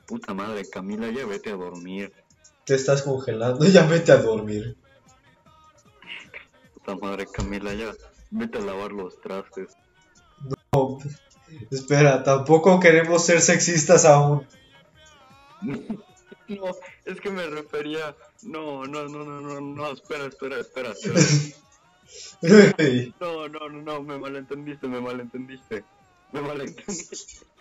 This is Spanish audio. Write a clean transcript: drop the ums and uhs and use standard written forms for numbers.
Puta madre, Camila, ya vete a dormir. Te estás congelando, ya vete a dormir. Puta madre, Camila, ya vete a lavar los trastes. No, espera, tampoco queremos ser sexistas aún. No, es que me refería. No, no, no, no, no, no, espera, espera, espera, espera. Ey, No, no, no, no, me malentendiste, me malentendiste. Me malentendiste.